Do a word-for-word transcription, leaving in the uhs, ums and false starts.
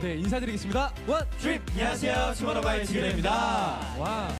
네, 인사드리겠습니다. 원, 트립! 안녕하세요. 투모로우바이 티그레입니다. 와.